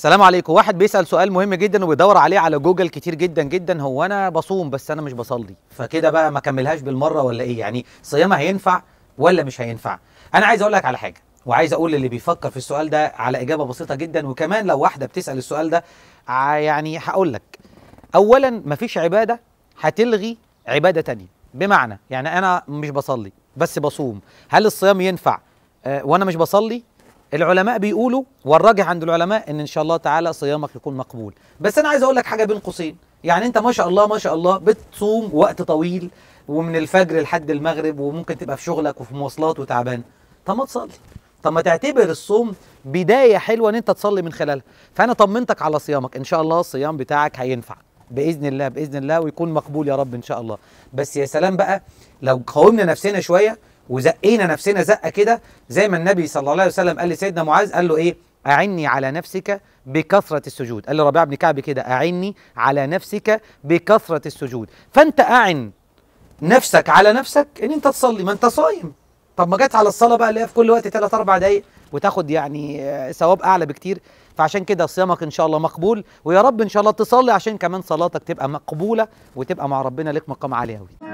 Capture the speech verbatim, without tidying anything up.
السلام عليكم. واحد بيسأل سؤال مهم جدا وبيدور عليه على جوجل كتير جدا جدا، هو انا بصوم بس انا مش بصلي، فكده بقى ما كملهاش بالمره ولا ايه؟ يعني صيام هينفع ولا مش هينفع؟ انا عايز اقول لك على حاجه، وعايز اقول للي بيفكر في السؤال ده على اجابه بسيطه جدا. وكمان لو واحده بتسأل السؤال ده ع- يعني هقول لك، اولا مفيش عباده هتلغي عباده تانية. بمعنى يعني انا مش بصلي بس بصوم، هل الصيام ينفع آه وانا مش بصلي؟ العلماء بيقولوا، والراجح عند العلماء ان ان شاء الله تعالى صيامك يكون مقبول. بس انا عايز اقول لك حاجه بين قوسين، يعني انت ما شاء الله ما شاء الله بتصوم وقت طويل ومن الفجر لحد المغرب، وممكن تبقى في شغلك وفي مواصلات وتعبان، طب ما تصلي، طب ما تعتبر الصوم بدايه حلوه ان انت تصلي من خلالها. فانا طمنتك على صيامك، ان شاء الله الصيام بتاعك هينفع باذن الله باذن الله ويكون مقبول يا رب ان شاء الله. بس يا سلام بقى لو قاومنا نفسنا شويه وزقينا نفسنا زقه كده، زي ما النبي صلى الله عليه وسلم قال لسيدنا معاذ، قال له ايه؟ اعني على نفسك بكثره السجود. قال له ربيعه بن كعب كده، اعني على نفسك بكثره السجود. فانت اعن نفسك على نفسك ان انت تصلي، ما انت صايم. طب ما جت على الصلاه بقى اللي هي في كل وقت ثلاث اربع دقائق وتاخد يعني آه، ثواب اعلى بكتير. فعشان كده صيامك ان شاء الله مقبول، ويا رب ان شاء الله تصلي عشان كمان صلاتك تبقى مقبوله وتبقى مع ربنا لك مقام عالي قوي.